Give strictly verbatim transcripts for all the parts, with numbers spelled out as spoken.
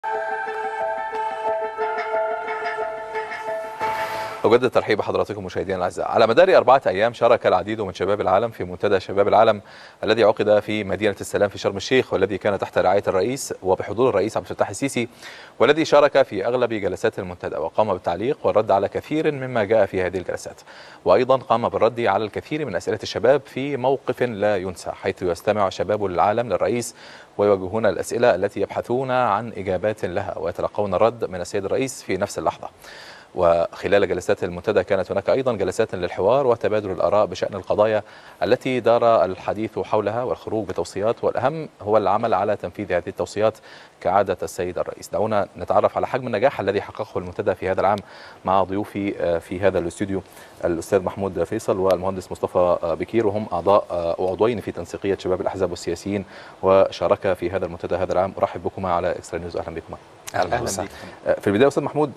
أجدد الترحيب بحضراتكم مشاهدينا الأعزاء. على مدار أربعة أيام شارك العديد من شباب العالم في منتدى شباب العالم الذي عقد في مدينة السلام في شرم الشيخ، والذي كان تحت رعاية الرئيس وبحضور الرئيس عبد الفتاح السيسي، والذي شارك في أغلب جلسات المنتدى وقام بالتعليق والرد على كثير مما جاء في هذه الجلسات، وأيضا قام بالرد على الكثير من أسئلة الشباب في موقف لا ينسى، حيث يستمع شباب العالم للرئيس ويوجهون الأسئلة التي يبحثون عن إجابات لها ويتلقون الرد من السيد الرئيس في نفس اللحظة. وخلال جلسات المنتدى كانت هناك أيضا جلسات للحوار وتبادل الآراء بشأن القضايا التي دار الحديث حولها والخروج بتوصيات، والأهم هو العمل على تنفيذ هذه التوصيات كعادة السيد الرئيس. دعونا نتعرف على حجم النجاح الذي حققه المنتدى في هذا العام مع ضيوفي في هذا الاستوديو، الأستاذ محمود فيصل والمهندس مصطفى بكير، وهم أعضاء وعضوين في تنسيقية شباب الأحزاب والسياسيين وشارك في هذا المنتدى هذا العام. أرحب بكما على إكسترا نيوز. أهلا بكما. أهلا وسهلا. في البداية أستاذ محمود،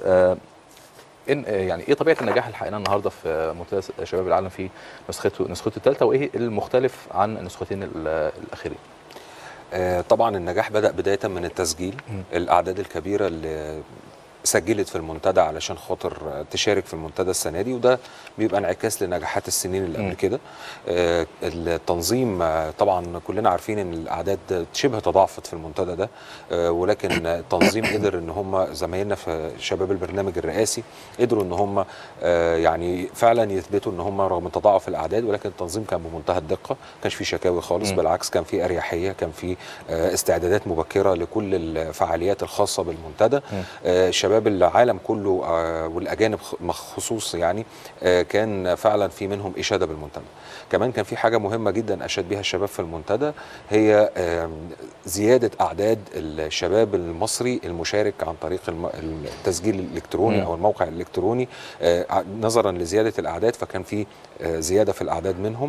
إن يعني ايه طبيعه النجاح اللي حققناه النهارده في منتدى شباب العالم في نسخته نسخته الثالثه، وايه المختلف عن النسختين الاخيرين؟ آه طبعا النجاح بدأ بدايه من التسجيل. م. الاعداد الكبيره اللي سجلت في المنتدى علشان خاطر تشارك في المنتدى السنه دي، وده بيبقى انعكاس لنجاحات السنين اللي قبل كده. آه التنظيم، آه طبعا كلنا عارفين ان الاعداد شبه تضاعفت في المنتدى ده، آه ولكن التنظيم قدر ان هم زمايلنا في شباب البرنامج الرئاسي قدروا ان هم آه يعني فعلا يثبتوا ان هم رغم تضاعف الاعداد ولكن التنظيم كان بمنتهى الدقه، ما كانش في شكاوي خالص، م. بالعكس كان في اريحيه، كان في آه استعدادات مبكره لكل الفعاليات الخاصه بالمنتدى. آه شباب العالم كله والاجانب خصوص يعني كان فعلا في منهم اشاده بالمنتدى. كمان كان في حاجه مهمه جدا اشاد بها الشباب في المنتدى، هي زياده اعداد الشباب المصري المشارك عن طريق التسجيل الالكتروني او الموقع الالكتروني، نظرا لزياده الاعداد فكان في زياده في الاعداد منهم.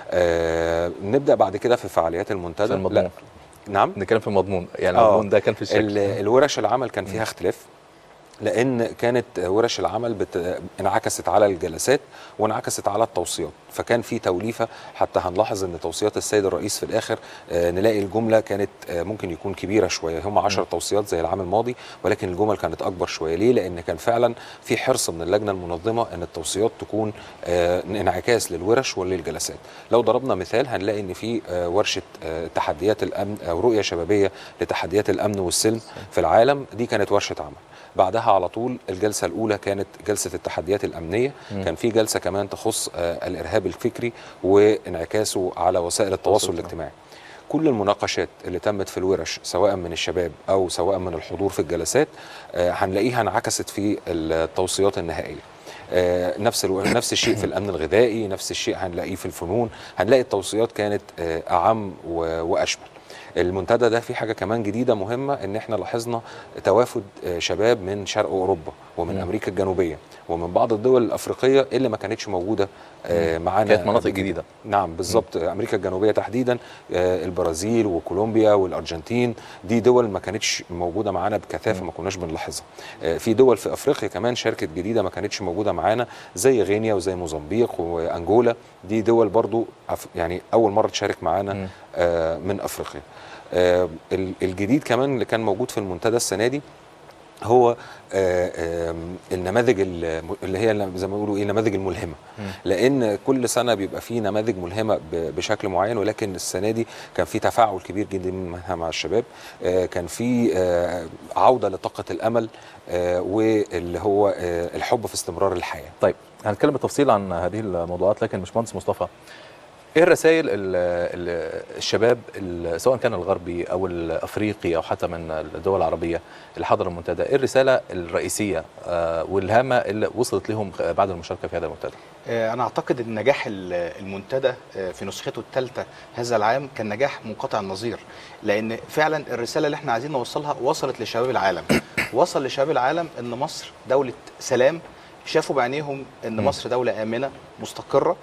نبدا بعد كده في فعاليات المنتدى. لا نعم نتكلم في المضمون، يعني المضمون ده كان في الشكل. الورش العمل كان فيها اختلاف، لأن كانت ورش العمل بت... انعكست على الجلسات وانعكست على التوصيات، فكان في توليفة. حتى هنلاحظ أن توصيات السيد الرئيس في الآخر آه نلاقي الجملة كانت آه ممكن يكون كبيرة شوية، هم عشر توصيات زي العام الماضي، ولكن الجمل كانت أكبر شوية. ليه؟ لأن كان فعلا في حرص من اللجنة المنظمة أن التوصيات تكون آه انعكاس للورش وللجلسات. لو ضربنا مثال هنلاقي أن في آه ورشة آه تحديات الأمن أو رؤية شبابية لتحديات الأمن والسلم في العالم، دي كانت ورشة عمل. بعدها على طول الجلسة الأولى كانت جلسة التحديات الأمنية، م. كان في جلسة كمان تخص آه الإرهاب الفكري وانعكاسه على وسائل التواصل الاجتماعي. كل المناقشات اللي تمت في الورش سواء من الشباب أو سواء من الحضور في الجلسات آه هنلاقيها انعكست في التوصيات النهائية. آه نفس الو... نفس الشيء في الأمن الغذائي، نفس الشيء هنلاقيه في الفنون، هنلاقي التوصيات كانت آه أعم و... وأشمل. المنتدى ده في حاجه كمان جديده مهمه، ان احنا لاحظنا توافد شباب من شرق اوروبا ومن م. امريكا الجنوبيه ومن بعض الدول الافريقيه اللي ما كانتش موجوده معانا، كانت مناطق جديده. نعم بالظبط، امريكا الجنوبيه تحديدا، البرازيل وكولومبيا والارجنتين، دي دول ما كانتش موجوده معانا بكثافه، ما كناش بنلاحظها. في دول في افريقيا كمان شاركت جديده ما كانتش موجوده معانا، زي غينيا وزي موزمبيق وانجولا، دي دول برضو يعني اول مره تشارك معانا م. من افريقيا. آه الجديد كمان اللي كان موجود في المنتدى السنه دي هو آه آه النماذج اللي هي زي ما بيقولوا ايه النماذج الملهمه، م. لان كل سنه بيبقى فيه نماذج ملهمه بشكل معين، ولكن السنه دي كان في تفاعل كبير جدا منها مع الشباب. آه كان في آه عوده لطاقه الامل آه واللي هو آه الحب في استمرار الحياه. طيب هنتكلم بالتفصيل عن هذه الموضوعات، لكن باشمهندس مصطفى، ايه الرسائل الشباب سواء كان الغربي او الافريقي او حتى من الدول العربيه اللي حضروا المنتدى، ايه الرساله الرئيسيه والهامه اللي وصلت لهم بعد المشاركه في هذا المنتدى؟ انا اعتقد ان نجاح المنتدى في نسخته الثالثه هذا العام كان نجاح منقطع النظير، لان فعلا الرساله اللي احنا عايزين نوصلها وصلت لشباب العالم. وصل لشباب العالم ان مصر دوله سلام، شافوا بعينيهم ان مصر دوله امنه مستقره.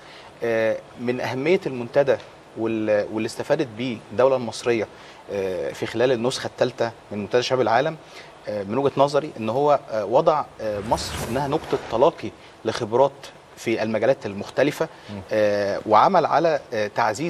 من أهمية المنتدى واللي استفادت بيه الدولة المصرية في خلال النسخة الثالثة من منتدى شباب العالم، من وجهة نظري ان هو وضع مصر انها نقطة تلاقي لخبرات في المجالات المختلفة، وعمل على تعزيز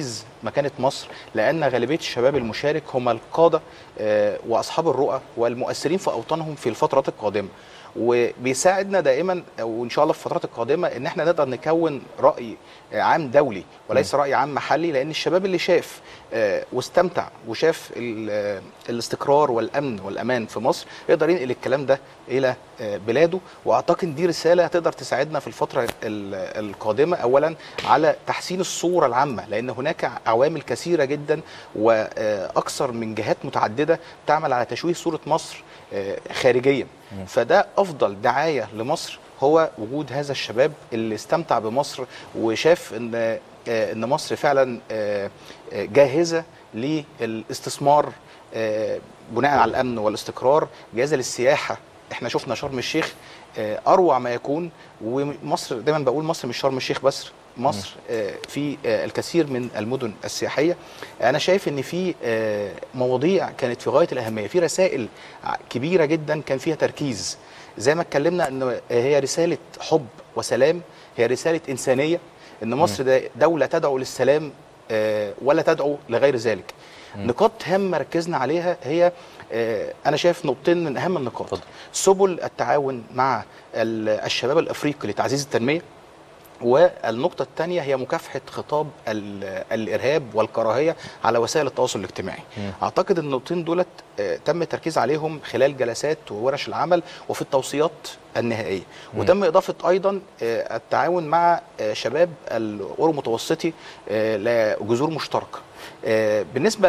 مكانه مصر، لان غالبيه الشباب المشارك هم القاده واصحاب الرؤى والمؤثرين في اوطانهم في الفترات القادمه، وبيساعدنا دائما وان شاء الله في الفترات القادمه ان احنا نقدر نكون راي عام دولي وليس راي عام محلي، لان الشباب اللي شاف واستمتع وشاف الاستقرار والامن والامان في مصر يقدر ينقل الكلام ده الى بلاده. واعتقد دي رساله هتقدر تساعدنا في الفتره القادمه، اولا على تحسين الصوره العامه، لان هناك عوامل كثيره جدا واكثر من جهات متعدده تعمل على تشويه صوره مصر خارجيا، فده افضل دعايه لمصر هو وجود هذا الشباب اللي استمتع بمصر وشاف ان ان مصر فعلا جاهزه للاستثمار بناء على الامن والاستقرار، جاهزه للسياحه. احنا شفنا شرم الشيخ اروع ما يكون، ومصر دايما بقول مصر مش شرم الشيخ بس، مصر في الكثير من المدن السياحيه. انا شايف ان في مواضيع كانت في غايه الاهميه، في رسائل كبيره جدا كان فيها تركيز، زي ما اتكلمنا ان هي رساله حب وسلام، هي رساله انسانيه، ان مصر ده دوله تدعو للسلام ولا تدعو لغير ذلك. م. نقاط هامه ركزنا عليها هي انا شايف نقطتين من اهم النقاط. فضل. سبل التعاون مع الشباب الافريقي لتعزيز التنميه، والنقطة الثانية هي مكافحة خطاب الإرهاب والكراهية على وسائل التواصل الاجتماعي. م. أعتقد أن النقطتين دولت تم التركيز عليهم خلال جلسات وورش العمل وفي التوصيات النهائية. م. وتم إضافة أيضا التعاون مع شباب الأورو متوسطي لجذور مشتركة. بالنسبة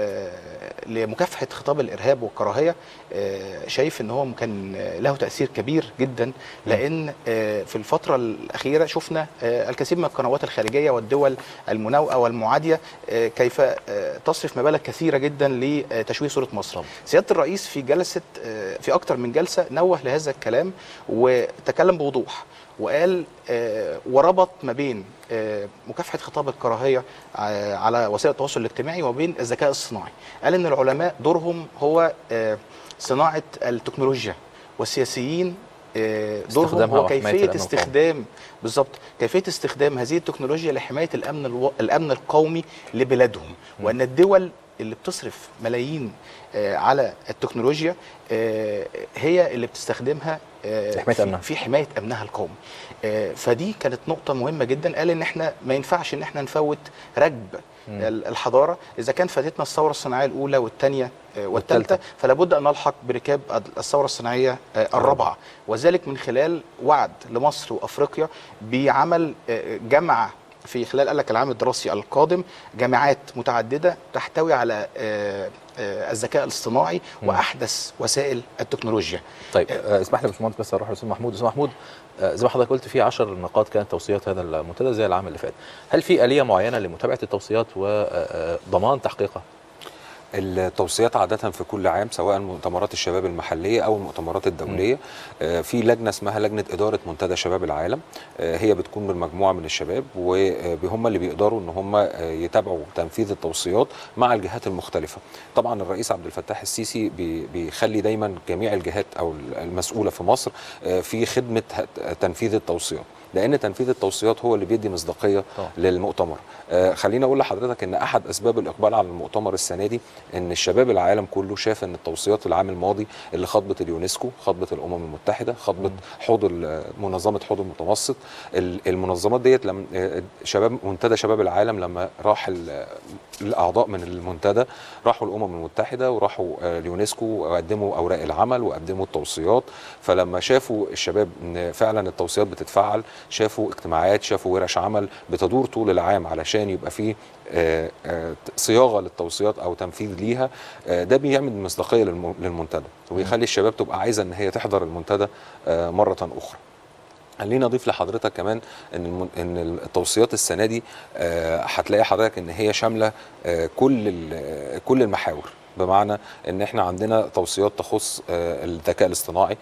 لمكافحة خطاب الإرهاب والكراهية، شايف ان هو كان له تأثير كبير جدا، لأن في الفترة الأخيرة شفنا الكثير من القنوات الخارجية والدول المناوئة والمعادية كيف تصرف مبالغ كثيرة جدا لتشويه صورة مصر. سيادة الرئيس في جلسة في أكثر من جلسة نوه لهذا الكلام وتكلم بوضوح، وقال وربط ما بين مكافحة خطاب الكراهية على وسائل التواصل الاجتماعي وبين الذكاء الصناعي. قال ان العلماء دورهم هو صناعة التكنولوجيا، والسياسيين دورهم هو كيفية استخدام بالظبط كيفية استخدام هذه التكنولوجيا لحماية الأمن الو... الأمن القومي لبلادهم، وأن الدول اللي بتصرف ملايين على التكنولوجيا هي اللي بتستخدمها في, في حماية أمنها القومي. فدي كانت نقطة مهمة جدا. قال إن احنا ما ينفعش إن احنا نفوت ركب الحضارة، إذا كان فاتتنا الثورة الصناعية الأولى والثانية والثالثة فلا بد أن نلحق بركاب الثورة الصناعية الرابعة، وذلك من خلال وعد لمصر وأفريقيا بعمل جامعة في خلال قال لك العام الدراسي القادم، جامعات متعددة تحتوي على الذكاء الاصطناعي واحدث وسائل التكنولوجيا. طيب اسمح لي يا باشمهندس بس اروح للاستاذ محمود. استاذ محمود، زي ما حضرتك قلت في عشر نقاط كانت توصيات هذا المنتدى زي العام اللي فات، هل في آلية معينة لمتابعة التوصيات وضمان تحقيقها؟ التوصيات عادة في كل عام سواء مؤتمرات الشباب المحلية أو المؤتمرات الدولية م. في لجنة اسمها لجنة إدارة منتدى شباب العالم، هي بتكون من مجموعة من الشباب وهم اللي بيقدروا ان هم يتابعوا تنفيذ التوصيات مع الجهات المختلفة. طبعا الرئيس عبد الفتاح السيسي بيخلي دايما جميع الجهات أو المسؤولة في مصر في خدمة تنفيذ التوصيات، لأن تنفيذ التوصيات هو اللي بيدي مصداقية للمؤتمر. آه خليني أقول لحضرتك إن أحد أسباب الإقبال على المؤتمر السنة دي إن الشباب العالم كله شاف إن التوصيات العام الماضي اللي خاطبت اليونسكو، خاطبت الأمم المتحدة، خاطبت حوض منظمة حوض المتوسط، المنظمات ديت لما شباب منتدى شباب العالم لما راح الأعضاء من المنتدى راحوا الأمم المتحدة وراحوا اليونسكو وقدموا أوراق العمل وقدموا التوصيات، فلما شافوا الشباب إن فعلا التوصيات بتتفعل، شافوا اجتماعات، شافوا ورش عمل بتدور طول العام علشان يبقى فيه صياغه للتوصيات او تنفيذ ليها، ده بيعمل مصداقيه للمنتدى وبيخلي الشباب تبقى عايزه ان هي تحضر المنتدى مره اخرى. خليني اضيف لحضرتك كمان ان ان التوصيات السنه دي هتلاقي حضرتك ان هي شامله كل كل المحاور، بمعنى ان احنا عندنا توصيات تخص الذكاء الاصطناعي،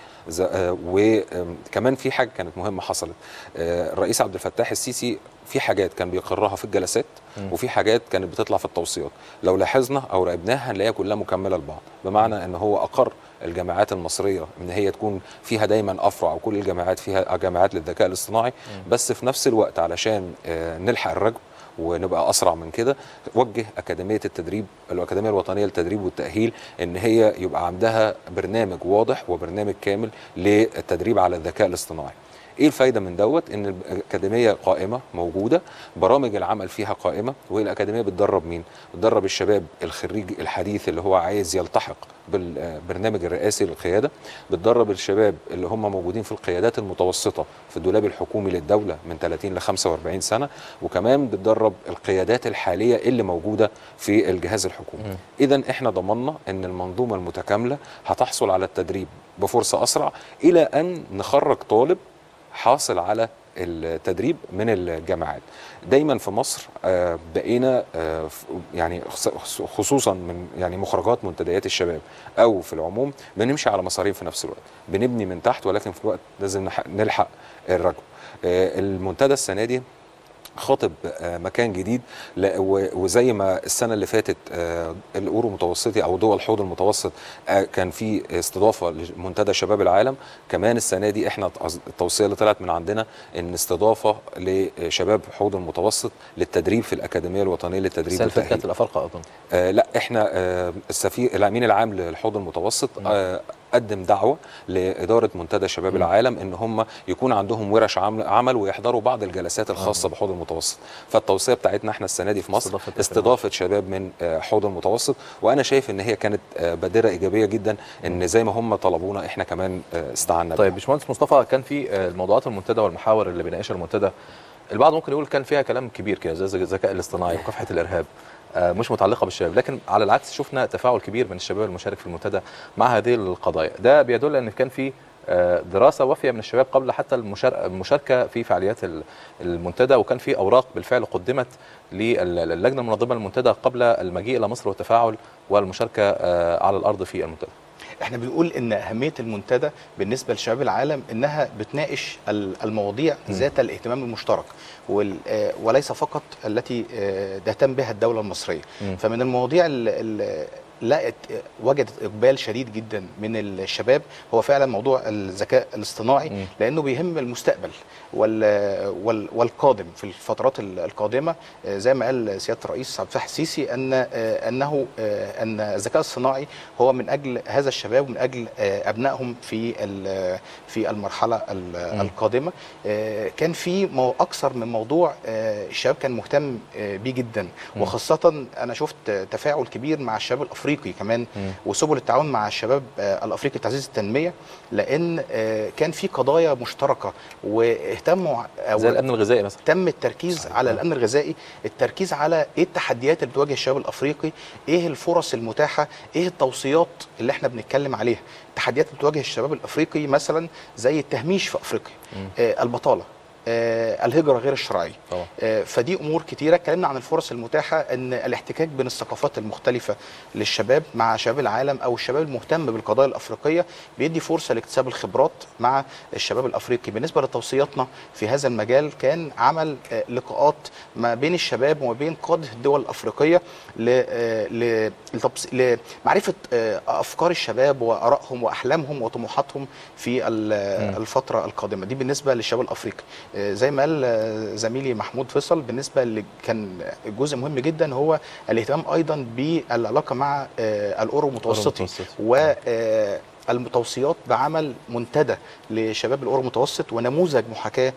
وكمان في حاجه كانت مهمه حصلت. الرئيس عبد الفتاح السيسي في حاجات كان بيقررها في الجلسات وفي حاجات كانت بتطلع في التوصيات، لو لاحظنا او راقبناها هنلاقيها كلها مكمله لبعض، بمعنى ان هو اقر الجامعات المصريه ان هي تكون فيها دايما افرع وكل الجامعات فيها جامعات للذكاء الاصطناعي، بس في نفس الوقت علشان نلحق الرجل ونبقى اسرع من كده، وجه اكاديميه التدريب الاكاديميه الوطنيه للتدريب والتاهيل ان هي يبقى عندها برنامج واضح وبرنامج كامل للتدريب على الذكاء الاصطناعي. ايه الفايده من دوت؟ ان الاكاديميه قائمه موجوده، برامج العمل فيها قائمه، والاكاديميه بتدرب مين؟ بتدرب الشباب الخريج الحديث اللي هو عايز يلتحق بالبرنامج الرئاسي للقياده، بتدرب الشباب اللي هم موجودين في القيادات المتوسطه في الدولاب الحكومي للدوله من ثلاثين ل خمسة وأربعين سنه، وكمان بتدرب القيادات الحاليه اللي موجوده في الجهاز الحكومي. اذا احنا ضمننا ان المنظومه المتكامله هتحصل على التدريب بفرصه اسرع، الى ان نخرج طالب حاصل على التدريب من الجامعات. دايما في مصر بقينا يعني خصوصا من يعني مخرجات منتديات الشباب او في العموم بنمشي على مسارين في نفس الوقت، بنبني من تحت ولكن في الوقت لازم نلحق الرجل. المنتدى السنه دي خاطب مكان جديد، وزي ما السنه اللي فاتت الاورو متوسطي او دول الحوض المتوسط كان في استضافه لمنتدى شباب العالم، كمان السنه دي احنا التوصيه اللي طلعت من عندنا ان استضافه لشباب حوض المتوسط للتدريب في الاكاديميه الوطنيه للتدريب والتاهيل. كانت الافارقه اظن آه لا احنا آه السفير الامين العام للحوض المتوسط آه قدم دعوه لاداره منتدى شباب م. العالم ان هم يكون عندهم ورش عمل ويحضروا بعض الجلسات الخاصه بحوض المتوسط. فالتوصيه بتاعتنا احنا السنه دي في مصر استضافه, استضافة شباب من حوض المتوسط، وانا شايف ان هي كانت بادره ايجابيه جدا ان زي ما هم طلبونا احنا كمان استعنا. طيب باشمهندس مصطفى، كان في الموضوعات المنتدى والمحاور اللي بيناقشها المنتدى البعض ممكن يقول كان فيها كلام كبير كده زي الذكاء الاصطناعي ومكافحه الارهاب، مش متعلقه بالشباب، لكن على العكس شفنا تفاعل كبير من الشباب المشارك في المنتدى مع هذه القضايا. ده بيدل ان كان في دراسه وافيه من الشباب قبل حتى المشاركه في فعاليات المنتدى، وكان في اوراق بالفعل قدمت للجنه المنظمه للمنتدى قبل المجيء الى مصر والتفاعل والمشاركه على الارض في المنتدى. احنا بنقول ان اهميه المنتدى بالنسبه لشباب العالم انها بتناقش المواضيع ذات الاهتمام المشترك وليس فقط التي تهتم بها الدوله المصريه. م. فمن المواضيع اللي لقت وجدت اقبال شديد جدا من الشباب هو فعلا موضوع الذكاء الاصطناعي، م. لانه بيهم المستقبل وال وال والقادم في الفترات القادمه. زي ما قال سياده الرئيس عبد الفتاح السيسي ان انه ان الذكاء الصناعي هو من اجل هذا الشباب ومن اجل ابنائهم في في المرحله م. القادمه. كان في اكثر من موضوع الشباب كان مهتم بيه جدا، م. وخاصه انا شفت تفاعل كبير مع الشباب الافريقي كمان م. وسبل التعاون مع الشباب الافريقي تعزيز التنميه، لان كان في قضايا مشتركه واهتموا زي الامن الغذائي مثلا. تم التركيز صحيح. على الامن الغذائي، التركيز على ايه التحديات اللي بتواجه الشباب الافريقي، ايه الفرص المتاحه، ايه التوصيات اللي احنا بنتكلم عليها. التحديات اللي بتواجه الشباب الافريقي مثلا زي التهميش في افريقيا، آه البطاله، آه الهجره غير الشرعيه. آه فدي امور كتيره. اتكلمنا عن الفرص المتاحه، ان الاحتكاك بين الثقافات المختلفه للشباب مع شباب العالم او الشباب المهتم بالقضايا الافريقيه بيدي فرصه لاكتساب الخبرات مع الشباب الافريقي. بالنسبه لتوصياتنا في هذا المجال كان عمل آه لقاءات ما بين الشباب وما بين قاده الدول الافريقيه لمعرفه آه افكار الشباب وارائهم واحلامهم وطموحاتهم في الفتره القادمه. دي بالنسبه للشباب الافريقي. زي ما قال زميلي محمود فيصل، بالنسبه اللي كان جزء مهم جدا هو الاهتمام ايضا بالعلاقه مع الاورو المتوسطي والتوصيات بعمل منتدى لشباب الاورو المتوسط ونموذج محاكاه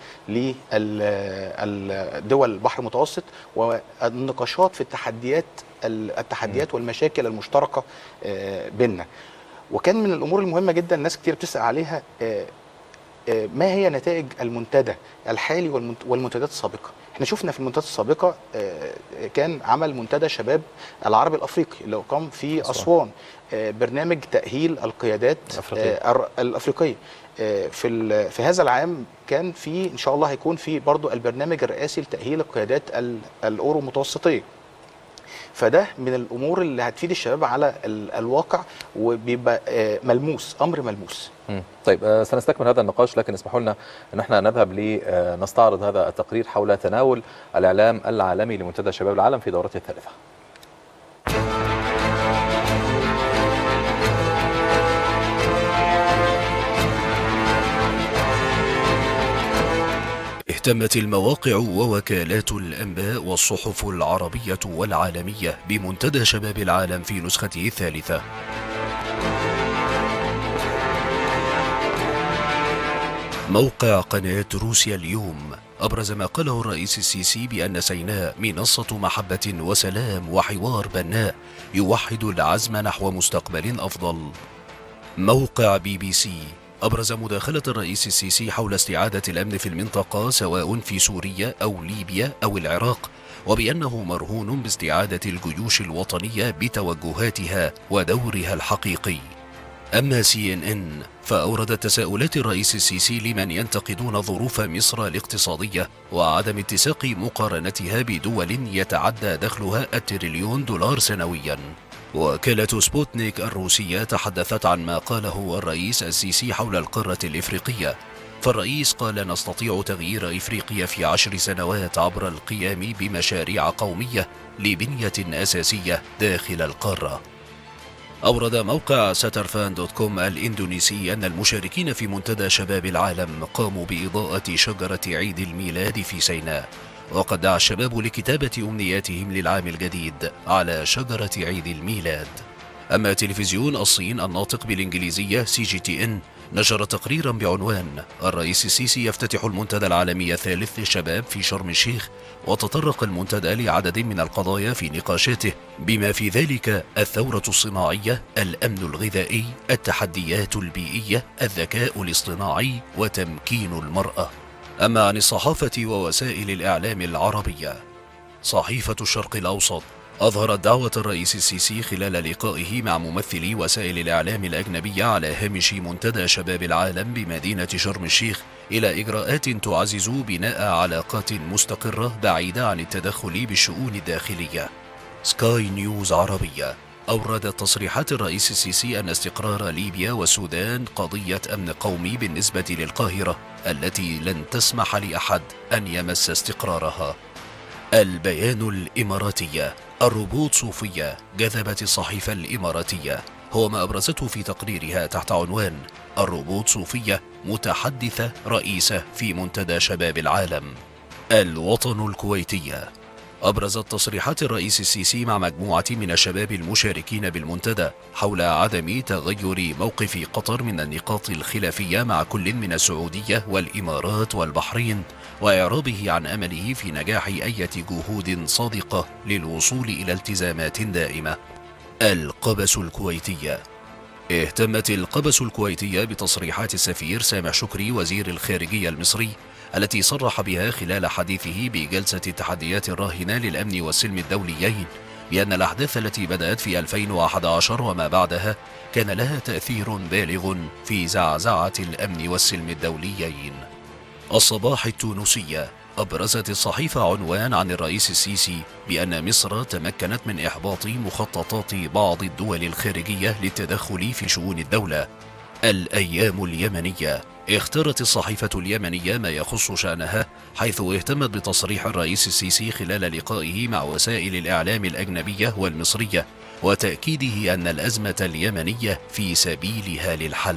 للدول البحر المتوسط والنقاشات في التحديات التحديات والمشاكل المشتركه بيننا. وكان من الامور المهمه جدا ناس كتير بتسال عليها ما هي نتائج المنتدى الحالي والمنتديات السابقه. احنا شفنا في المنتديات السابقه كان عمل منتدى شباب العربي الافريقي اللي قام في اسوان، برنامج تاهيل القيادات الأفريقية, الافريقيه. في في هذا العام كان في ان شاء الله هيكون في برضو البرنامج الرئاسي لتاهيل القيادات الاورو المتوسطيه. فده من الامور اللي هتفيد الشباب على الواقع وبيبقى ملموس، امر ملموس. طيب سنستكمل هذا النقاش، لكن اسمحوا لنا ان احنا نذهب لنستعرض هذا التقرير حول تناول الاعلام العالمي لمنتدى شباب العالم في دورته الثالثه. اهتمت المواقع ووكالات الأنباء والصحف العربية والعالمية بمنتدى شباب العالم في نسخته الثالثة. موقع قناة روسيا اليوم أبرز ما قاله الرئيس السيسي بأن سيناء منصة محبة وسلام وحوار بناء يوحد العزم نحو مستقبل أفضل. موقع بي بي سي أبرز مداخلة الرئيس السيسي حول استعادة الأمن في المنطقة سواء في سوريا أو ليبيا أو العراق، وبأنه مرهون باستعادة الجيوش الوطنية بتوجهاتها ودورها الحقيقي. أما سي إن إن فأوردت تساؤلات الرئيس السيسي لمن ينتقدون ظروف مصر الاقتصادية وعدم اتساق مقارنتها بدول يتعدى دخلها التريليون دولار سنويا. وكالة سبوتنيك الروسية تحدثت عن ما قاله الرئيس السيسي حول القارة الإفريقية، فالرئيس قال نستطيع تغيير إفريقيا في عشر سنوات عبر القيام بمشاريع قومية لبنية أساسية داخل القارة. أورد موقع ساترفان دوت كوم الإندونيسي أن المشاركين في منتدى شباب العالم قاموا بإضاءة شجرة عيد الميلاد في سيناء، وقد دعا الشباب لكتابة أمنياتهم للعام الجديد على شجرة عيد الميلاد. أما تلفزيون الصين الناطق بالإنجليزية سي جي تي إن نشر تقريرا بعنوان الرئيس السيسي يفتتح المنتدى العالمي الثالث للشباب في شرم الشيخ، وتطرق المنتدى لعدد من القضايا في نقاشاته بما في ذلك الثورة الصناعية، الأمن الغذائي، التحديات البيئية، الذكاء الاصطناعي وتمكين المرأة. أما عن الصحافة ووسائل الإعلام العربية، صحيفة الشرق الأوسط أظهرت دعوة الرئيس السيسي خلال لقائه مع ممثلي وسائل الإعلام الأجنبية على هامش منتدى شباب العالم بمدينة شرم الشيخ إلى إجراءات تعزز بناء علاقات مستقرة بعيدة عن التدخل بالشؤون الداخلية. سكاي نيوز عربية أوردت تصريحات الرئيس السيسي أن استقرار ليبيا والسودان قضية أمن قومي بالنسبة للقاهرة التي لن تسمح لأحد أن يمس استقرارها. البيان الإماراتية الروبوت صوفية جذبت الصحيفة الإماراتية، هو ما أبرزته في تقريرها تحت عنوان الروبوت صوفية متحدثة رئيسة في منتدى شباب العالم. الوطن الكويتية أبرزت تصريحات الرئيس السيسي مع مجموعة من الشباب المشاركين بالمنتدى حول عدم تغير موقف قطر من النقاط الخلافية مع كل من السعودية والإمارات والبحرين، وإعرابه عن أمله في نجاح أي جهود صادقة للوصول إلى التزامات دائمة. القبس الكويتية اهتمت القبس الكويتية بتصريحات السفير سامح شكري وزير الخارجية المصري التي صرح بها خلال حديثه بجلسة التحديات الراهنة للأمن والسلم الدوليين بأن الأحداث التي بدأت في ألفين وأحد عشر وما بعدها كان لها تأثير بالغ في زعزعة الأمن والسلم الدوليين. الصباح التونسية أبرزت الصحيفة عنوان عن الرئيس السيسي بأن مصر تمكنت من إحباط مخططات بعض الدول الخارجية للتدخل في شؤون الدولة. الأيام اليمنية اختارت الصحيفة اليمنية ما يخص شأنها، حيث اهتمت بتصريح الرئيس السيسي خلال لقائه مع وسائل الإعلام الأجنبية والمصرية وتأكيده أن الأزمة اليمنية في سبيلها للحل.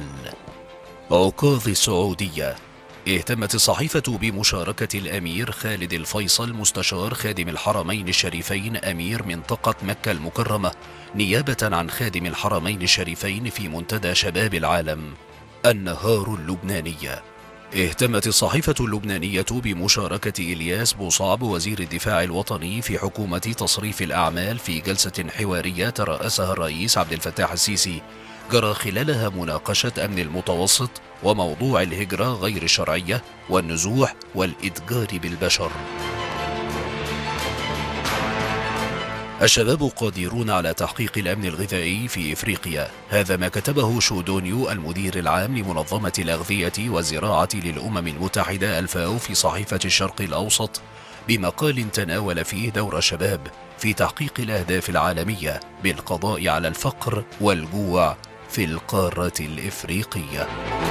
عكاظ السعودية اهتمت الصحيفة بمشاركة الأمير خالد الفيصل مستشار خادم الحرمين الشريفين أمير منطقة مكة المكرمة نيابة عن خادم الحرمين الشريفين في منتدى شباب العالم. النهار اللبنانية اهتمت الصحيفة اللبنانية بمشاركة إلياس بوصعب وزير الدفاع الوطني في حكومة تصريف الأعمال في جلسة حوارية ترأسها الرئيس عبد الفتاح السيسي جرى خلالها مناقشة أمن المتوسط وموضوع الهجرة غير الشرعية والنزوح والإتجار بالبشر. الشباب قادرون على تحقيق الأمن الغذائي في إفريقيا، هذا ما كتبه شودونيو المدير العام لمنظمة الأغذية والزراعة للأمم المتحدة الفاو في صحيفة الشرق الأوسط بمقال تناول فيه دور الشباب في تحقيق الأهداف العالمية بالقضاء على الفقر والجوع في القارة الإفريقية.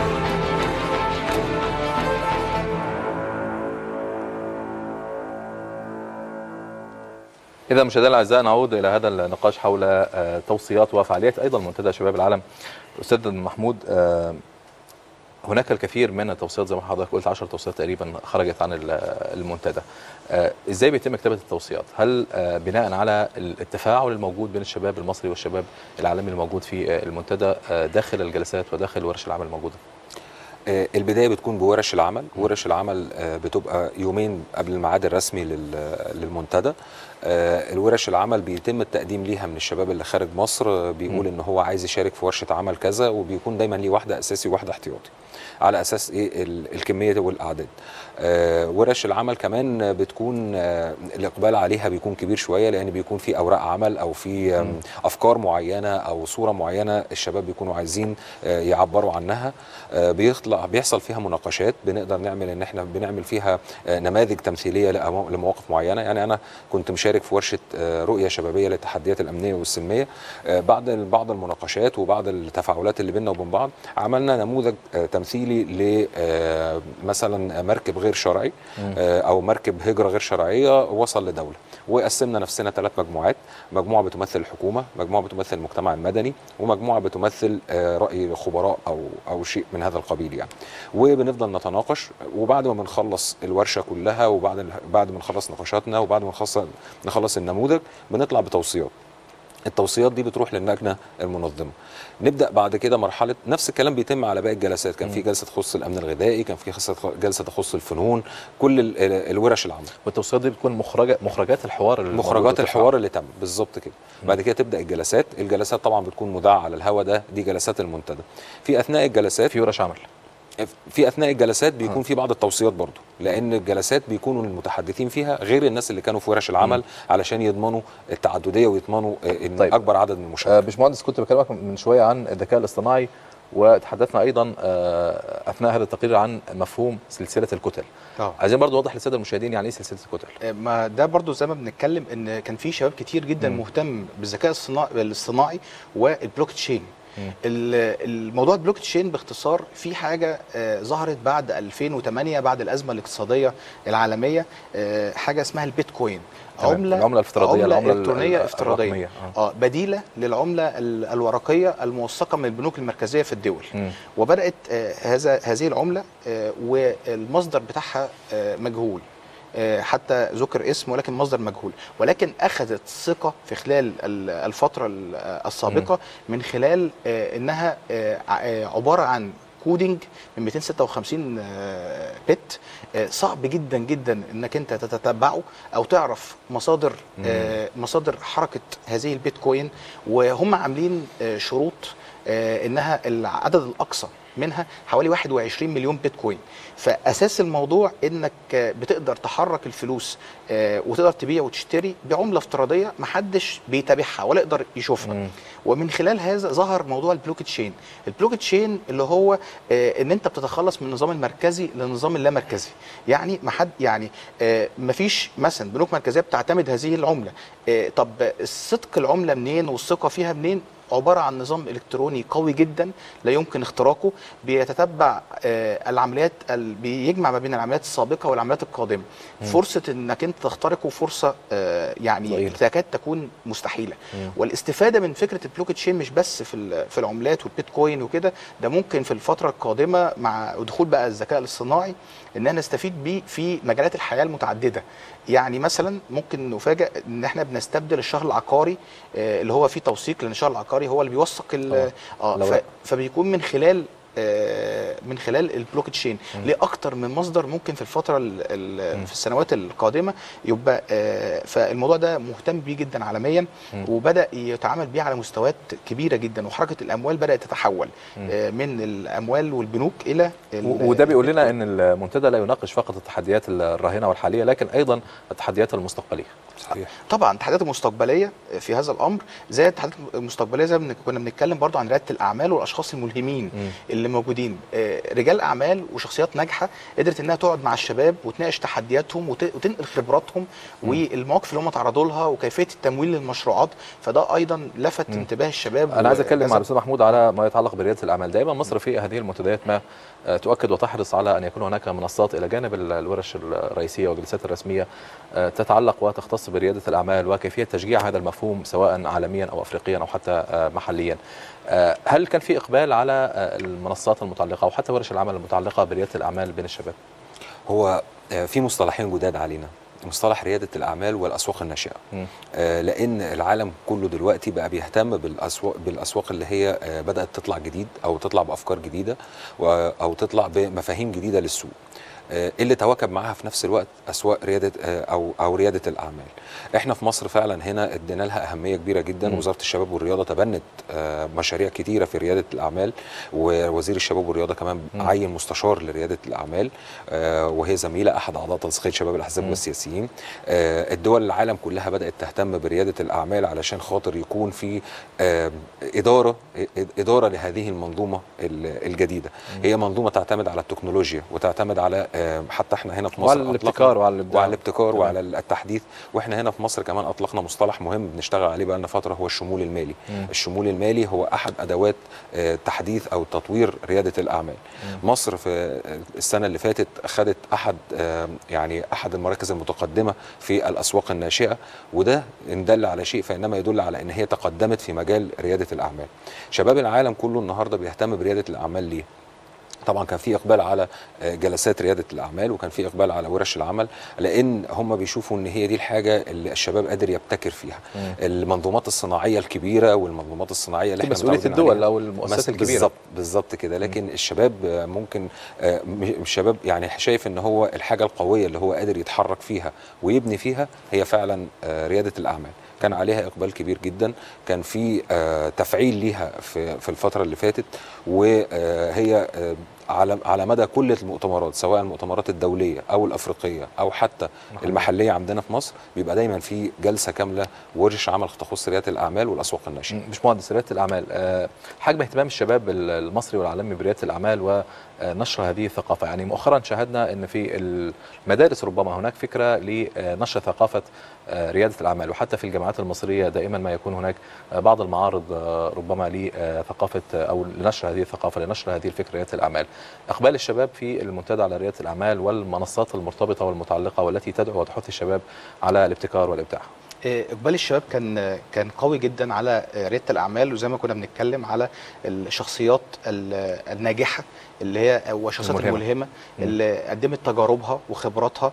إذا مشاهدينا الأعزاء نعود إلى هذا النقاش حول توصيات وفعاليات أيضا منتدى شباب العالم. أستاذ محمود، هناك الكثير من التوصيات زي ما حضرتك قلت عشر توصيات تقريبا خرجت عن المنتدى. ازاي بيتم كتابه التوصيات؟ هل بناء على التفاعل الموجود بين الشباب المصري والشباب العالمي الموجود في المنتدى داخل الجلسات وداخل ورش العمل الموجوده؟ البدايه بتكون بورش العمل. ورش العمل بتبقى يومين قبل الميعاد الرسمي للمنتدى. الورش العمل بيتم التقديم ليها من الشباب اللي خارج مصر، بيقول ان هو عايز يشارك في ورشه عمل كذا، وبيكون دايما ليه واحده اساسي وواحده احتياطي على اساس ايه الكميه والاعداد. ورش العمل كمان بتكون الاقبال عليها بيكون كبير شويه، لان بيكون في اوراق عمل او في افكار معينه او صوره معينه الشباب بيكونوا عايزين يعبروا عنها. بيطلع بيحصل فيها مناقشات، بنقدر نعمل ان احنا بنعمل فيها نماذج تمثيليه لمواقف معينه. يعني انا كنت مشارك في ورشه رؤيه شبابيه للتحديات الامنيه والسلميه. بعد بعض المناقشات وبعض التفاعلات اللي بيننا وبين بعض، عملنا نموذج تمثيلي ل مثلا مركب غير شرعي او مركب هجره غير شرعيه وصل لدوله، وقسمنا نفسنا ثلاث مجموعات. مجموعه بتمثل الحكومه، مجموعه بتمثل المجتمع المدني، ومجموعه بتمثل راي خبراء او او شيء من هذا القبيل يعني. وبنفضل نتناقش، وبعد ما بنخلص الورشه كلها وبعد بعد ما نخلص نقاشاتنا وبعد ما نخلص نخلص النموذج بنطلع بتوصيات. التوصيات دي بتروح للجنه المنظمه. نبدا بعد كده مرحله نفس الكلام بيتم على باقي الجلسات. كان في جلسه تخص الامن الغذائي، كان في جلسه تخص الفنون، كل الورش العمل. والتوصيات دي بتكون مخرجات مخرجات الحوار مخرجات الحوار اللي تم بالظبط كده. بعد كده تبدا الجلسات. الجلسات طبعا بتكون مذاعه على الهواء، ده دي جلسات المنتدى. في اثناء الجلسات في ورش عمل في اثناء الجلسات بيكون في بعض التوصيات برضو، لان الجلسات بيكونوا المتحدثين فيها غير الناس اللي كانوا في ورش العمل، م. علشان يضمنوا التعدديه ويضمنوا ان طيب. اكبر عدد من المشاركين. آه باشمهندس، كنت بكلمك من شويه عن الذكاء الاصطناعي، وتحدثنا ايضا آه اثناء هذا التقرير عن مفهوم سلسله الكتل. أوه. عايزين برضو نوضح للساده المشاهدين يعني ايه سلسله الكتل. ما ده برضو زي ما بنتكلم ان كان في شباب كتير جدا م. مهتم بالذكاء الاصطناعي والبلوك تشين. الموضوع البلوك تشين باختصار في حاجه آه ظهرت بعد ألفين وثمانية بعد الازمه الاقتصاديه العالميه، آه حاجه اسمها البيتكوين، عمله العمله الافتراضيه، العمله الالكترونيه افتراضيه اه بديله للعمله الورقيه الموثقه من البنوك المركزيه في الدول. م. وبدات آه هذا هذه العمله آه والمصدر بتاعها آه مجهول، حتى ذكر اسم ولكن مصدر مجهول، ولكن اخذت ثقه في خلال الفتره السابقه من خلال انها عباره عن كودينج من مئتين وستة وخمسين بت، صعب جدا جدا انك انت تتتبعه او تعرف مصادر مصادر حركه هذه البيتكوين. وهم عاملين شروط انها العدد الاقصى منها حوالي واحد وعشرين مليون بيتكوين. فاساس الموضوع انك بتقدر تحرك الفلوس وتقدر تبيع وتشتري بعمله افتراضيه محدش بيتابعها ولا يقدر يشوفها. مم. ومن خلال هذا ظهر موضوع البلوك تشين. البلوك تشين اللي هو ان انت بتتخلص من النظام المركزي للنظام اللامركزي. يعني ما حد يعني ما فيش مثلا بنوك مركزيه بتعتمد هذه العمله. طب صدق العمله منين والثقه فيها منين؟ عباره عن نظام الكتروني قوي جدا لا يمكن اختراقه، بيتتبع آه العمليات، بيجمع ما بين العمليات السابقه والعمليات القادمه. مم. فرصه انك انت تخترقه فرصه آه يعني تكاد تكون مستحيله. مم. والاستفاده من فكره البلوك تشين مش بس في في العملات والبيتكوين وكده، ده ممكن في الفتره القادمه مع دخول بقى الذكاء الاصطناعي ان احنا نستفيد بيه في مجالات الحياه المتعدده. يعني مثلا ممكن نفاجئ ان احنا بنستبدل الشهر العقاري آه اللي هو فيه توثيق، لان الشهر العقاري هو اللي بيوثق ال اه فبيكون من خلال آه من خلال البلوك تشين لاكثر من مصدر ممكن في الفتره ال ال في السنوات القادمه يبقى آه فالموضوع ده مهتم بيه جدا عالميا، وبدا يتعامل بيه على مستويات كبيره جدا، وحركه الاموال بدات تتحول آه من الاموال والبنوك الى وده بيقول لنا ان المنتدى لا يناقش فقط التحديات الراهنه والحاليه لكن ايضا التحديات المستقبليه. صحيح. طبعا التحديات المستقبليه في هذا الامر زي التحديات المستقبليه زي ما كنا بنتكلم برضو عن رياده الاعمال والاشخاص الملهمين م. اللي موجودين، رجال اعمال وشخصيات ناجحه قدرت انها تقعد مع الشباب وتناقش تحدياتهم وتنقل خبراتهم م. والمواقف اللي هم تعرضوا لها وكيفيه التمويل للمشروعات. فده ايضا لفت م. انتباه الشباب. انا عايز اتكلم مع الاستاذ محمود على ما يتعلق برياده الاعمال. دايما مصر في هذه المنتديات ما تؤكد وتحرص على ان يكون هناك منصات الى جانب الورش الرئيسيه والجلسات الرسميه تتعلق وتختص برياده الاعمال وكيفيه تشجيع هذا المفهوم سواء عالميا او افريقيا او حتى محليا. هل كان في اقبال على المنصات المتعلقه او حتى وحتى ورش العمل المتعلقه برياده الاعمال بين الشباب؟ هو في مصطلحين جداد علينا، مصطلح رياده الاعمال والاسواق الناشئه. آه لان العالم كله دلوقتي بقى بيهتم بالاسواق بالاسواق اللي هي آه بدات تطلع جديد، او تطلع بافكار جديده، او تطلع بمفاهيم جديده للسوق. آه اللي تواكب معاها في نفس الوقت اسواق رياده آه او او رياده الاعمال. احنا في مصر فعلا هنا ادينا لها اهميه كبيره جدا. م. وزاره الشباب والرياضه تبنت آه مشاريع كتيره في رياده الاعمال، ووزير الشباب والرياضه كمان م. عين مستشار لرياده الاعمال، آه وهي زميله احد اعضاء تنسيقيه شباب الاحزاب والسياسيين. آه الدول العالم كلها بدات تهتم برياده الاعمال علشان خاطر يكون في آه اداره اداره لهذه المنظومه الجديده. م. هي منظومه تعتمد على التكنولوجيا وتعتمد على حتى احنا هنا في مصر وعلى الابتكار وعلى الابداع وعلى الابتكار وعلى التحديث. واحنا هنا في مصر كمان اطلقنا مصطلح مهم بنشتغل عليه بقى لنا فتره، هو الشمول المالي. م. الشمول المالي هو احد ادوات تحديث او تطوير رياده الاعمال. م. مصر في السنه اللي فاتت اخذت احد يعني احد المراكز المتقدمه في الاسواق الناشئه، وده ان دل على شيء فانما يدل على ان هي تقدمت في مجال رياده الاعمال. شباب العالم كله النهارده بيهتم برياده الاعمال. ليه؟ طبعا كان في اقبال على جلسات رياده الاعمال، وكان في اقبال على ورش العمل، لان هم بيشوفوا ان هي دي الحاجه اللي الشباب قادر يبتكر فيها. مم. المنظومات الصناعيه الكبيره والمنظومات الصناعيه اللي احنا مسؤوليه الدول او المؤسسات الكبيره بالظبط بالظبط كده. لكن مم. الشباب ممكن الشباب يعني شايف ان هو الحاجه القويه اللي هو قادر يتحرك فيها ويبني فيها هي فعلا رياده الاعمال. كان عليها اقبال كبير جدا، كان في تفعيل ليها في في الفتره اللي فاتت، وهي على على مدى كل المؤتمرات سواء المؤتمرات الدوليه او الافريقيه او حتى محلية. المحليه عندنا في مصر بيبقى دايما في جلسه كامله ورش عمل تخص رياده الاعمال والاسواق الناشئه. مش مهندس رياده الاعمال، حجم اهتمام الشباب المصري والعالمي برياده الاعمال ونشر هذه الثقافه، يعني مؤخرا شاهدنا ان في المدارس ربما هناك فكره لنشر ثقافه رياده الاعمال، وحتى في الجامعات المصريه دائما ما يكون هناك بعض المعارض ربما لثقافه او لنشر هذه الثقافه، لنشر هذه الفكره رياده الاعمال. اقبال الشباب في المنتدى على رياده الاعمال والمنصات المرتبطه والمتعلقه والتي تدعو وتحث الشباب على الابتكار والابداع. اقبال الشباب كان كان قوي جدا على رياده الاعمال، وزي ما كنا بنتكلم على الشخصيات الناجحه اللي هي والشخصيات الملهمه, الملهمة اللي قدمت تجاربها وخبراتها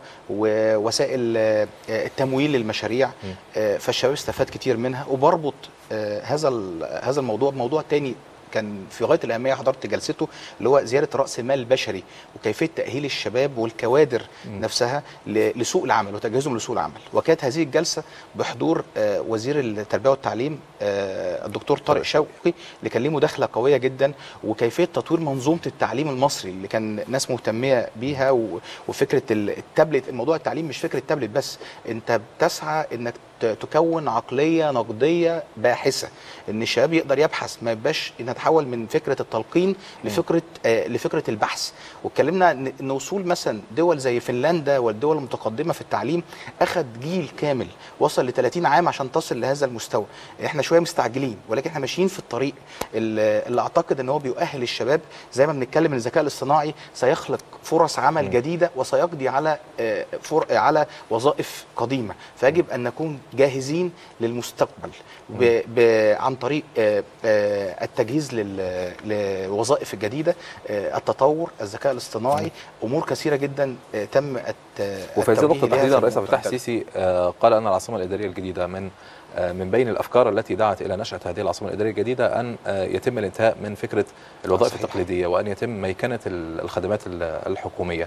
ووسائل التمويل للمشاريع. فالشباب استفاد كتير منها. وبربط هذا هذا الموضوع بموضوع تاني كان في غايه الاهميه، حضرت جلسته، اللي هو زياده راس المال البشري وكيفيه تاهيل الشباب والكوادر م. نفسها لسوق العمل وتجهيزهم لسوق العمل. وكانت هذه الجلسه بحضور وزير التربيه والتعليم الدكتور طارق شوقي، اللي كان ليه مداخله قويه جدا، وكيفيه تطوير منظومه التعليم المصري اللي كان ناس مهتميه بيها. وفكره التابلت، الموضوع التعليم مش فكره تابلت بس، انت بتسعى انك تكون عقليه نقديه باحثه، ان الشباب يقدر يبحث، ما يبقاش نتحول من فكره التلقين لفكره آه لفكره البحث. واتكلمنا ان وصول مثلا دول زي فنلندا والدول المتقدمه في التعليم اخذ جيل كامل وصل ل ثلاثين عام عشان تصل لهذا المستوى. احنا شويه مستعجلين، ولكن احنا ماشيين في الطريق اللي اعتقد ان هو بيؤهل الشباب. زي ما بنتكلم ان الذكاء الاصطناعي سيخلق فرص عمل م. جديده وسيقضي على آه فر على وظائف قديمه، فيجب ان نكون جاهزين للمستقبل ب... ب... عن طريق آ... آ... التجهيز لل... للوظائف الجديده، آ... التطور، الذكاء الاصطناعي، امور كثيره جدا آ... تم الت... وفي هذه النقطه تحديدا الرئيس عبد الفتاح السيسي قال ان العاصمه الاداريه الجديده من من بين الافكار التي دعت الى نشاه هذه العاصمه الاداريه الجديده ان يتم الانتهاء من فكره الوظائف صحيح. التقليديه، وان يتم ميكنه الخدمات الحكوميه.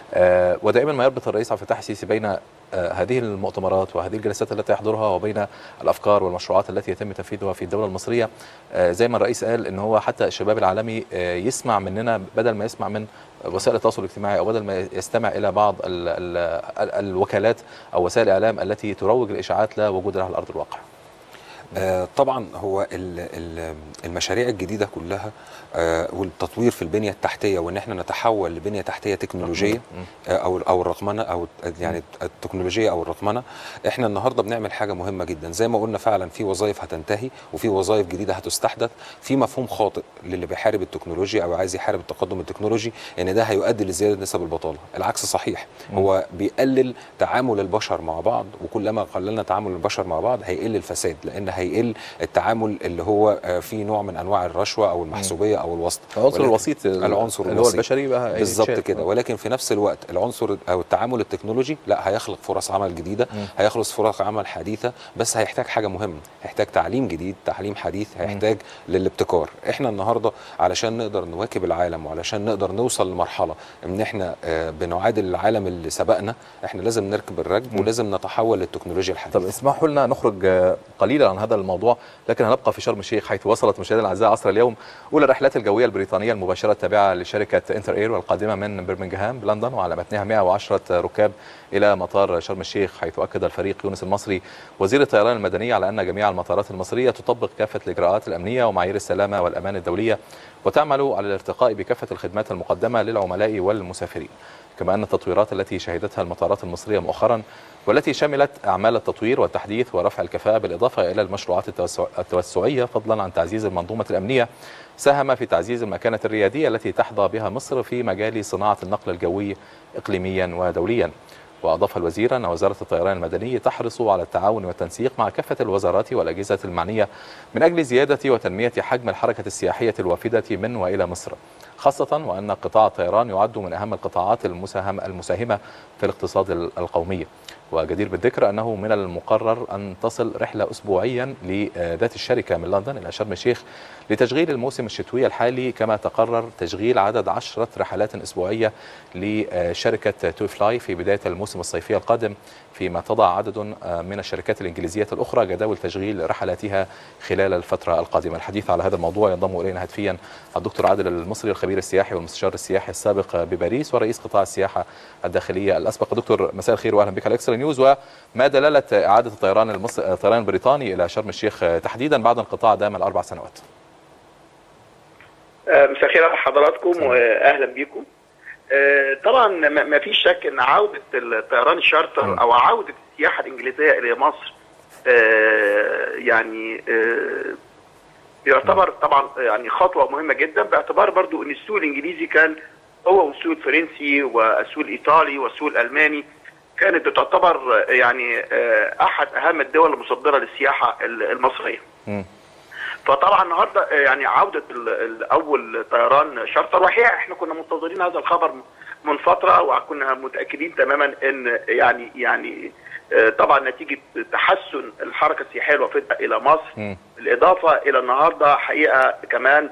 ودائما ما يربط الرئيس عبد الفتاح السيسي بين هذه المؤتمرات وهذه الجلسات التي يحضرها وبين الافكار والمشروعات التي يتم تنفيذها في الدوله المصريه. زي ما الرئيس قال ان هو حتى الشباب العالمي يسمع مننا بدل ما يسمع من وسائل التواصل الاجتماعي، او بدل ما يستمع الى بعض ال ال ال الوكالات او وسائل الاعلام التي تروج الاشاعات لا وجود لها على ارض الواقع. آه طبعا هو المشاريع الجديده كلها آه والتطوير في البنيه التحتيه، وان احنا نتحول لبنيه تحتيه تكنولوجيه آه او او الرقمنه او يعني التكنولوجيه او الرقمنه. احنا النهارده بنعمل حاجه مهمه جدا، زي ما قلنا فعلا في وظائف هتنتهي وفي وظائف جديده هتستحدث. في مفهوم خاطئ للي بيحارب التكنولوجيا او عايز يحارب التقدم التكنولوجي ان ده هيؤدي لزياده نسب البطاله. العكس صحيح، هو بيقلل تعامل البشر مع بعض، وكلما قللنا تعامل البشر مع بعض هيقل الفساد، لان هيقل التعامل اللي هو فيه نوع من انواع الرشوه او المحسوبيه او الوسط. العنصر الوسيط العنصر اللي هو البشري بقى بالظبط كده. ولكن في نفس الوقت العنصر او التعامل التكنولوجي لا هيخلق فرص عمل جديده، م. هيخلق فرص عمل حديثه، بس هيحتاج حاجه مهمه، هيحتاج تعليم جديد، تعليم حديث، هيحتاج م. للابتكار. احنا النهارده علشان نقدر نواكب العالم وعلشان نقدر نوصل لمرحله ان احنا بنعادل العالم اللي سبقنا، احنا لازم نركب الركب ولازم نتحول للتكنولوجيا الحديثه. طب اسمحوا لنا نخرج قليلا عن هذا الموضوع، لكن هنبقى في شرم الشيخ حيث وصلت مشاهدينا الاعزاء عصر اليوم اولى الرحلات الجويه البريطانيه المباشره التابعه لشركه انتر اير والقادمه من برمنغهام بلندن، وعلى متنها مئة وعشرة ركاب الى مطار شرم الشيخ، حيث اكد الفريق يونس المصري وزير الطيران المدني على ان جميع المطارات المصريه تطبق كافه الاجراءات الامنيه ومعايير السلامه والامان الدوليه، وتعمل على الارتقاء بكافه الخدمات المقدمه للعملاء والمسافرين. كما أن التطويرات التي شهدتها المطارات المصرية مؤخرا والتي شملت أعمال التطوير والتحديث ورفع الكفاءة بالإضافة إلى المشروعات التوسعية فضلا عن تعزيز المنظومة الأمنية، ساهم في تعزيز المكانة الريادية التي تحظى بها مصر في مجال صناعة النقل الجوي إقليميا ودوليا. وأضاف الوزير أن وزارة الطيران المدني تحرص على التعاون والتنسيق مع كافة الوزارات والأجهزة المعنية من أجل زيادة وتنمية حجم الحركة السياحية الوافدة من وإلى مصر، خاصة وأن قطاع الطيران يعد من أهم القطاعات المساهم المساهمة في الاقتصاد القومي. وجدير بالذكر أنه من المقرر أن تصل رحلة أسبوعيا لذات الشركة من لندن إلى شرم الشيخ لتشغيل الموسم الشتوي الحالي، كما تقرر تشغيل عدد عشرة رحلات أسبوعية لشركة تو فلاي في بداية الموسم الصيفي القادم، فيما تضع عدد من الشركات الإنجليزية الأخرى جداول تشغيل رحلاتها خلال الفترة القادمة. الحديث على هذا الموضوع ينضم إلينا هاتفيا الدكتور عادل المصري، الخبير السياحي والمستشار السياحي السابق بباريس ورئيس قطاع السياحة الداخلية الأسبق. دكتور مساء الخير وأهلا بك على إكسترا نيوز. وما دلالة إعادة الطيران المصري الطيران البريطاني إلى شرم الشيخ تحديدا بعد انقطاع دام الأربع سنوات؟ مساء الخير على حضراتكم واهلا بكم. طبعا ما فيش شك ان عوده الطيران الشارتر او عوده السياحه الانجليزيه الى مصر يعني يعتبر طبعا يعني خطوه مهمه جدا، باعتبار برضو ان السوق الانجليزي كان هو والسوق الفرنسي والسوق الايطالي والسوق الالماني كانت تعتبر يعني احد اهم الدول المصدره للسياحه المصريه. فطبعا النهارده يعني عوده الاول طيران شارتر، وحقيقه احنا كنا منتظرين هذا الخبر من فتره وكنا متاكدين تماما ان يعني يعني طبعا نتيجه تحسن الحركه السياحيه الوافده الى مصر، بالاضافه الى النهارده حقيقه كمان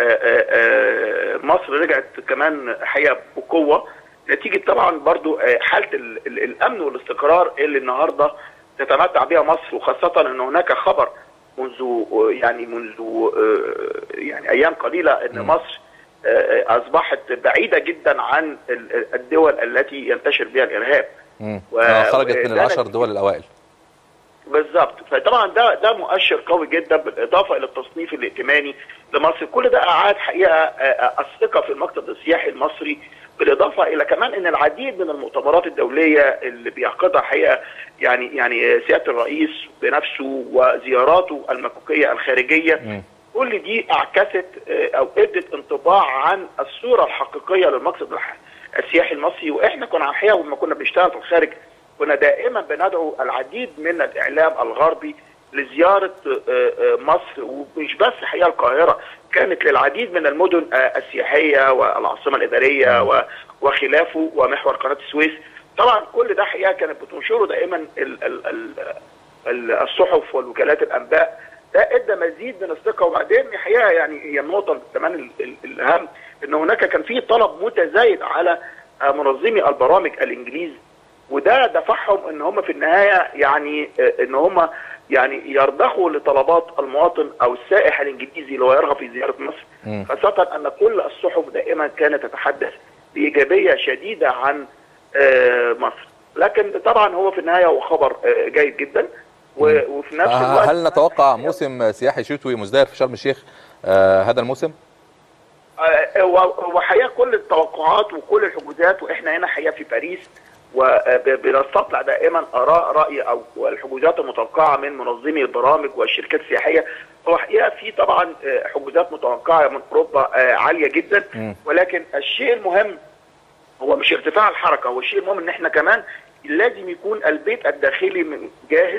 مصر رجعت كمان حقيقه بقوه نتيجه طبعا برضو حاله الامن والاستقرار اللي النهارده تتمتع بها مصر، وخاصه ان هناك خبر منذ يعني منذ يعني ايام قليله ان م. مصر اصبحت بعيده جدا عن الدول التي ينتشر بها الارهاب. خرجت من العشر دول الاوائل. بالظبط، فطبعا ده ده مؤشر قوي جدا، بالاضافه الى التصنيف الائتماني لمصر. كل ده اعاد حقيقه الثقه في المقصد السياحي المصري، بالاضافه الى كمان ان العديد من المؤتمرات الدوليه اللي بيعقدها حقيقه يعني يعني سياده الرئيس بنفسه وزياراته المكوكيه الخارجيه، م. كل دي اعكست او ادت انطباع عن الصوره الحقيقيه للمقصد السياحي المصري. واحنا كنا الحقيقه لما كنا بنشتغل في الخارج كنا دائما بندعو العديد من الاعلام الغربي لزياره مصر، ومش بس حقيقه القاهره، كانت للعديد من المدن السياحيه والعاصمه الاداريه وخلافه ومحور قناه السويس. طبعا كل ده حقيقه كانت بتنشره دائما الصحف والوكالات الانباء، ده ادى مزيد من الثقه. وبعدين حقيقه يعني هي النقطه كمان الاهم ان هناك كان في طلب متزايد على منظمي البرامج الانجليز، وده دفعهم ان هم في النهايه يعني ان هم يعني يرضخوا لطلبات المواطن او السائح الانجليزي اللي هو يرغب في زياره مصر، خاصه ان كل الصحف دائما كانت تتحدث بايجابيه شديده عن مصر. لكن طبعا هو في النهايه هو خبر جيد جدا، وفي نفس الوقت هل نتوقع موسم سياحي شتوي مزدهر في شرم الشيخ آه هذا الموسم؟ وحقيقه كل التوقعات وكل الحجوزات، واحنا هنا حقيقه في باريس وبنستطلع دائما اراء راي او الحجوزات المتوقعه من منظمي البرامج والشركات السياحيه. هو حقيقه في طبعا حجوزات متوقعه من اوروبا عاليه جدا، ولكن الشيء المهم هو مش ارتفاع الحركه، هو الشيء المهم ان احنا كمان لازم يكون البيت الداخلي جاهز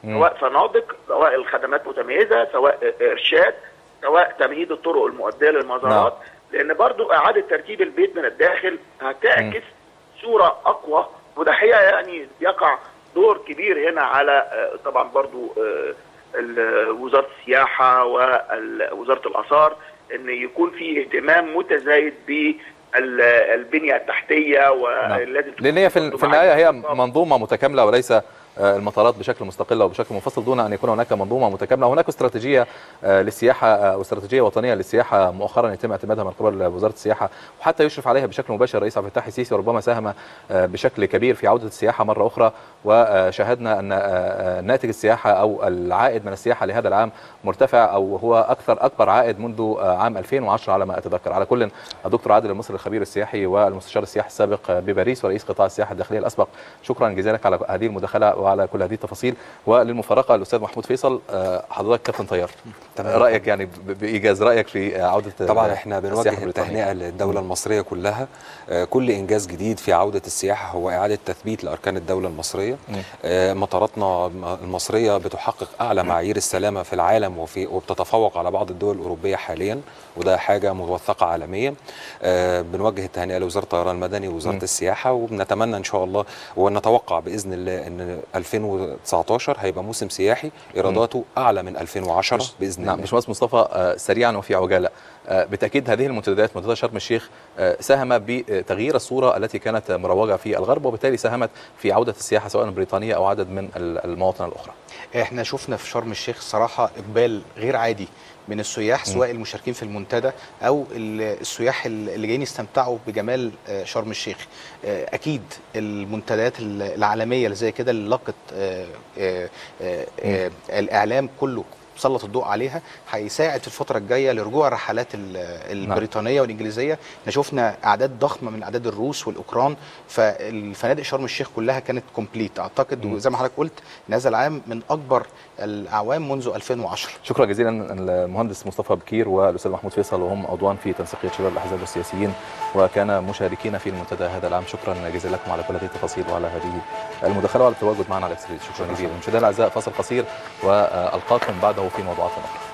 سواء فنادق، سواء الخدمات متميزه، سواء ارشاد، سواء تمهيد الطرق المؤديه للمزارات. نعم. لان برضو اعاده ترتيب البيت من الداخل هتعكس صوره اقوى، وده حقيقه يعني يقع دور كبير هنا على طبعا برضو وزاره السياحه ووزاره الاثار، ان يكون في اهتمام متزايد بالبنيه التحتيه. ولازم لان هي في النهايه هي منظومه متكامله وليس المطارات بشكل مستقل وبشكل منفصل، دون ان يكون هناك منظومه متكامله. هناك استراتيجيه للسياحه واستراتيجيه وطنيه للسياحه مؤخرا يتم اعتمادها من قبل وزاره السياحه، وحتى يشرف عليها بشكل مباشر الرئيس عبد الفتاح السيسي، وربما ساهم بشكل كبير في عوده السياحه مره اخرى. وشاهدنا ان ناتج السياحه او العائد من السياحه لهذا العام مرتفع، او هو اكثر اكبر عائد منذ عام ألفين وعشرة على ما اتذكر. على كل، الدكتور عادل المصري الخبير السياحي والمستشار السياحي السابق بباريس ورئيس قطاع السياحه الداخليه الاسبق، شكرا جزيلا على هذه المداخله وعلى كل هذه التفاصيل. وللمفارقه الاستاذ محمود فيصل، حضرتك كابتن طيار، رايك يعني بايجاز رايك في عوده طبعا احنا بنوجه التهنئه للدوله المصريه كلها. كل انجاز جديد في عوده السياحه هو اعاده تثبيت لاركان الدوله المصريه. مطاراتنا المصريه بتحقق اعلى معايير السلامه في العالم، وفي وبتتفوق على بعض الدول الاوروبيه حاليا، وده حاجه موثقه عالميا. بنوجه التهنئه لوزاره الطيران المدني ووزاره م. السياحه، وبنتمنى ان شاء الله ونتوقع باذن الله ان ألفين وتسعطاشر هيبقى موسم سياحي ايراداته اعلى من ألفين وعشرة باذن الله. نعم. باشمهندس مصطفى، سريعا وفي عجاله، بالتاكيد هذه المنتديات، منتدى شرم الشيخ، ساهم بتغيير الصوره التي كانت مروجه في الغرب، وبالتالي ساهمت في عوده السياحه سواء بريطانيه او عدد من المواطن الاخرى. احنا شفنا في شرم الشيخ صراحه اقبال غير عادي من السياح، سواء المشاركين في المنتدى او السياح اللي جايين يستمتعوا بجمال شرم الشيخ. اكيد المنتديات العالميه اللي زي كده اللي لقت الاعلام كله سلط الضوء عليها هيساعد في الفتره الجايه لرجوع الرحلات البريطانيه والانجليزيه. احنا شفنا اعداد ضخمه من اعداد الروس والاوكران، فالفنادق شرم الشيخ كلها كانت كومبليت اعتقد، وزي ما حضرتك قلت ان هذا العام من اكبر الاعوام منذ ألفين وعشرة. شكرا جزيلا المهندس مصطفى بكير والاستاذ محمود فيصل، وهم عضوان في تنسيقيه شباب الاحزاب والسياسيين وكان مشاركين في المنتدى هذا العام. شكرا جزيلا لكم على كل هذه التفاصيل وعلى هذه المداخله وعلى التواجد معنا على اكس. شكرا جزيلا. مشاهدينا الاعزاء، فاصل قصير والقاكم بعده في موضوعات اخرى.